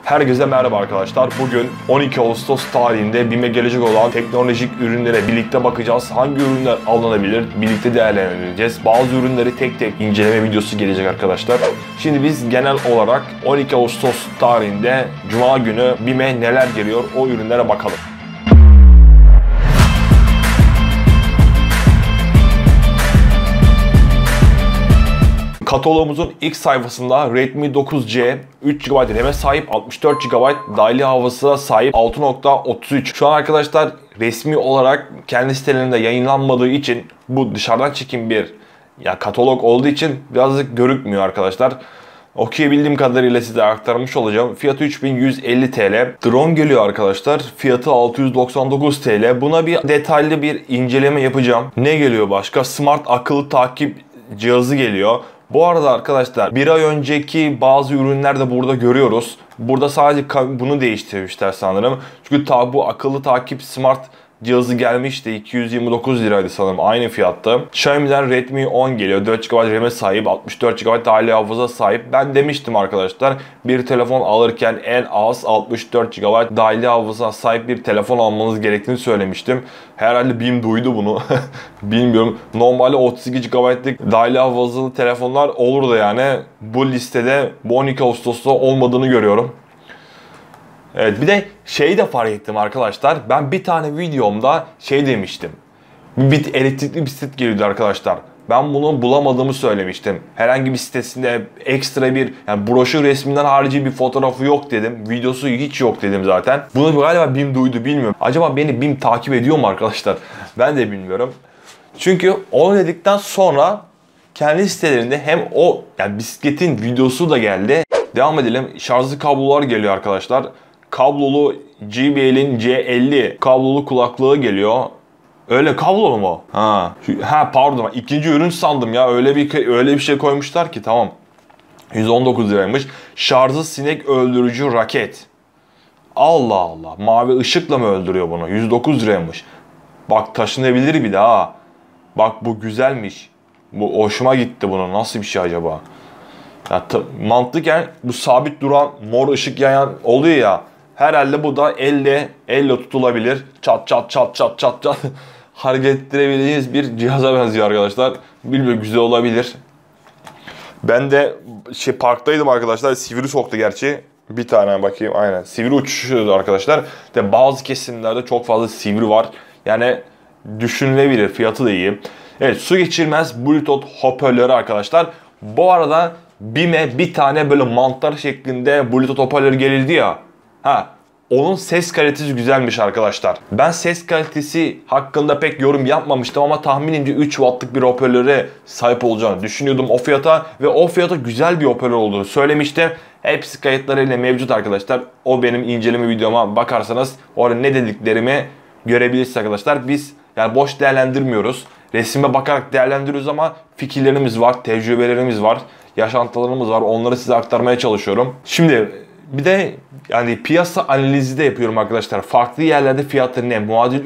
Herkese merhaba arkadaşlar. Bugün 12 Ağustos tarihinde BİM'e gelecek olan teknolojik ürünlere birlikte bakacağız. Hangi ürünler alınabilir? Birlikte değerlendireceğiz. Bazı ürünleri tek tek inceleme videosu gelecek arkadaşlar. Şimdi biz genel olarak 12 Ağustos tarihinde Cuma günü BİM'e neler geliyor o ürünlere bakalım. Kataloğumuzun ilk sayfasında Redmi 9C 3 GB RAM'e sahip, 64 GB dahili hafızasına sahip 6.33. Şu an arkadaşlar resmi olarak kendi sitelerinde yayınlanmadığı için bu dışarıdan çekim bir katalog olduğu için birazcık görükmüyor arkadaşlar. Okuyabildiğim kadarıyla size aktarmış olacağım. Fiyatı 3150 TL. Drone geliyor arkadaşlar. Fiyatı 699 TL. Buna bir detaylı bir inceleme yapacağım. Ne geliyor başka? Smart akıllı takip cihazı geliyor. Bu arada arkadaşlar bir ay önceki bazı ürünler de burada görüyoruz. Burada sadece bunu değiştirmişler sanırım. Çünkü bu akıllı takip smart cihazı gelmişti. 229 liraydı sanırım, aynı fiyatta. Xiaomi'den Redmi 10 geliyor. 4 GB RAM'e sahip, 64 GB dahili hafıza sahip. Ben demiştim arkadaşlar, bir telefon alırken en az 64 GB dahili hafıza sahip bir telefon almanız gerektiğini söylemiştim. Herhalde BİM duydu bunu. Bilmiyorum. Normalde 32 GB'lık dahili hafızalı telefonlar olurdu yani. Bu listede bu 12 Ağustos'ta olmadığını görüyorum. Evet, bir de şeyi de fark ettim arkadaşlar. Ben bir tane videomda demiştim. Bir elektrikli bisiklet geliyordu arkadaşlar. Ben bunu bulamadığımı söylemiştim. Herhangi bir sitesinde ekstra bir broşür resminden harici bir fotoğrafı yok dedim. Videosu hiç yok dedim zaten. Bunu galiba BİM duydu, bilmiyorum. Acaba beni BİM takip ediyor mu arkadaşlar? Ben de bilmiyorum. Çünkü onu dedikten sonra kendi sitelerinde hem o bisikletin videosu da geldi. Devam edelim. Şarjlı kablolar geliyor arkadaşlar. Kablolu JBL'in C50 kablolu kulaklığı geliyor. Öyle kablolu mu? Ha pardon, ikinci ürün sandım ya. Öyle bir şey koymuşlar ki, tamam. 119 liraymış. Şarjlı sinek öldürücü raket. Allah Allah. Mavi ışıkla mı öldürüyor bunu? 109 liraymış. Bak, taşınabilir bir daha. Bak, bu güzelmiş. Bu hoşuma gitti bunun. Nasıl bir şey acaba? Mantıken bu sabit duran mor ışık yayan oluyor ya. Herhalde bu da elle tutulabilir. Çat çat çat çat çat çat hareket ettirebileceğiniz bir cihaza benziyor arkadaşlar. Bilmiyorum, güzel olabilir. Ben de parktaydım arkadaşlar. Sivri soktu gerçi. Bir tane bakayım, aynen. Sivri uçuşuyordu arkadaşlar. De bazı kesimlerde çok fazla sivri var. Yani düşünülebilir. Fiyatı da iyi. Evet, su geçirmez Bluetooth hoparlörü arkadaşlar. Bu arada BİM'e bir tane böyle mantar şeklinde Bluetooth hoparlör gelildi ya. Onun ses kalitesi güzelmiş arkadaşlar. Ben ses kalitesi hakkında pek yorum yapmamıştım ama tahminimce 3 wattlık bir hoparlöre sahip olacağını düşünüyordum o fiyata. Ve o fiyata güzel bir hoparlör olduğunu söylemiştim. Hepsi kayıtlarıyla mevcut arkadaşlar. O benim inceleme videoma bakarsanız orada ne dediklerimi görebilirsiniz arkadaşlar. Biz boş değerlendirmiyoruz. Resime bakarak değerlendiriyoruz ama fikirlerimiz var, tecrübelerimiz var, yaşantılarımız var. Onları size aktarmaya çalışıyorum. Şimdi bir de piyasa analizi de yapıyorum arkadaşlar. Farklı yerlerde fiyatları ne, muadil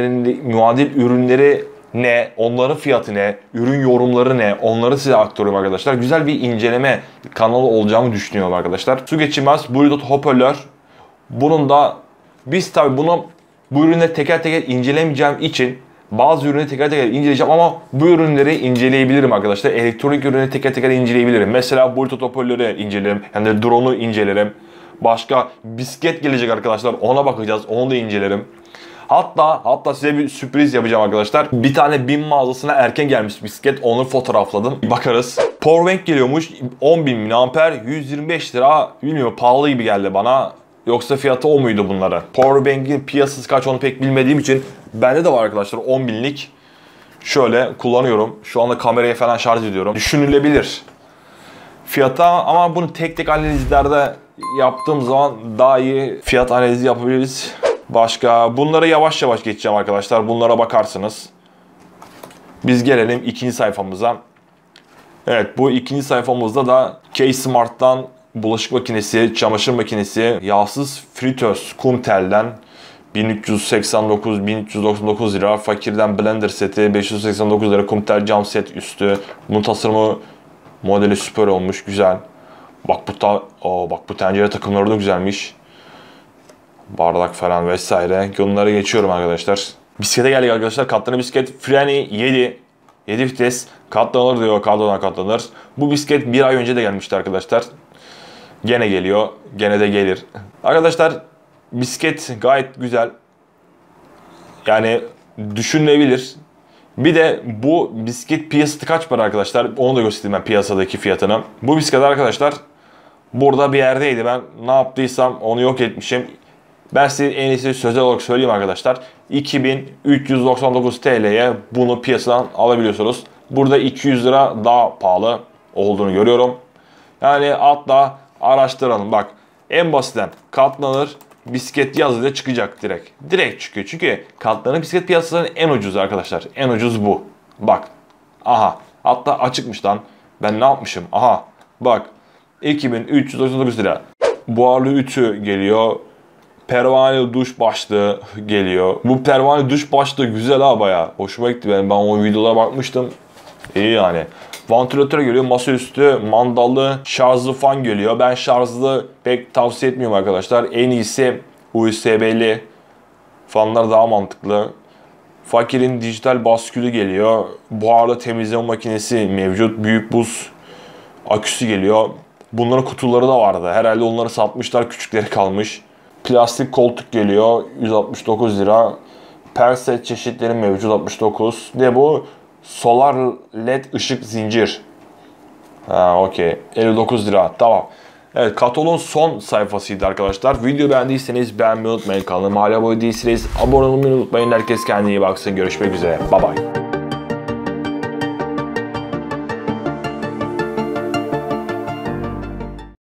ürünleri ne, onların fiyatı ne, ürün yorumları ne, onları size aktarıyorum arkadaşlar. Güzel bir inceleme kanalı olacağımı düşünüyorum arkadaşlar. Su geçirmez Bluetooth hoparlör. Bunun da biz tabi bu ürünleri teker teker incelemeyeceğim için bazı ürünleri teker teker inceleyeceğim ama bu ürünleri inceleyebilirim arkadaşlar. Elektronik ürünleri teker teker inceleyebilirim. Mesela Bluetooth hoparlörü incelerim. Drone'u incelerim. Başka bisiklet gelecek arkadaşlar. Ona bakacağız. Onu da incelerim. Hatta size bir sürpriz yapacağım arkadaşlar. Bir tane BİM mağazasına erken gelmiş bisiklet. Onu fotoğrafladım. Bakarız. Powerbank geliyormuş. 10.000 mAh 125 lira. Bilmiyorum, pahalı gibi geldi bana. Yoksa fiyatı o muydu bunlara? Powerbank'in piyasası kaç onu pek bilmediğim için bende de var arkadaşlar 10.000'lik. Şöyle kullanıyorum. Şu anda kameraya falan şarj ediyorum. Düşünülebilir fiyata ama bunu tek tek analizlerde yaptığım zaman daha iyi fiyat analizi yapabiliriz. Başka bunları yavaş yavaş geçeceğim arkadaşlar. Bunlara bakarsınız. Biz gelelim ikinci sayfamıza. Evet, bu ikinci sayfamızda da K-Smart'tan bulaşık makinesi, çamaşır makinesi, yağsız fritöz Kumtel'den 1389 lira. Fakir'den blender seti 589 lira. Kumtel cam set üstü. Bunun tasarımı, modeli süper olmuş, güzel. Bak bu tencere takımları da güzelmiş. Bardak falan vesaire. Onlara geçiyorum arkadaşlar. Bisiklete geldik arkadaşlar. Katlanır bisiklet. Freni 7. 7 vites. Katlanır diyor. Katlanır. Bu bisiklet bir ay önce de gelmişti arkadaşlar. Gene geliyor. Gene de gelir. Arkadaşlar bisiklet gayet güzel. Yani düşünülebilir. Bir de bu bisiklet piyasası kaç para arkadaşlar? Onu da göstereyim ben piyasadaki fiyatını. Bu bisiklet arkadaşlar burada bir yerdeydi. Ben ne yaptıysam onu yok etmişim. Ben size en iyisi sözel olarak söyleyeyim arkadaşlar. 2399 TL'ye bunu piyasadan alabiliyorsunuz. Burada 200 lira daha pahalı olduğunu görüyorum. Yani hatta araştıralım. Bak en basitten katlanır bisiklet yazınca çıkacak direkt. Direkt çıkıyor. Çünkü katlanır bisiklet piyasasının en ucuz arkadaşlar. En ucuz bu. Bak. Aha. Hatta açıkmış lan. Ben ne yapmışım? Aha. Bak. 2399 lira. Buharlı ütü geliyor. Pervane duş başlığı geliyor. Bu pervane duş başlığı güzel ha bayağı. Hoşuma gitti benim. Ben o videolara bakmıştım. İyi yani. Vantilatör geliyor. Masaüstü mandallı şarjlı fan geliyor. Ben şarjlı pek tavsiye etmiyorum arkadaşlar. En iyisi USB'li fanlar daha mantıklı. Fakirin dijital baskülü geliyor. Buharlı temizleme makinesi mevcut. Büyük buz aküsü geliyor. Bunların kutuları da vardı. Herhalde onları satmışlar. Küçükleri kalmış. Plastik koltuk geliyor. 169 lira. Perset çeşitleri mevcut 69. Ne bu? Solar LED ışık zincir. Ha okey. 59 lira. Tamam. Evet, katalogun son sayfasıydı arkadaşlar. Video beğendiyseniz beğenmeyi unutmayın. Kanalıma hala abone değilseniz abone olmayı unutmayın. Herkes kendine iyi baksın. Görüşmek üzere. Bye bye.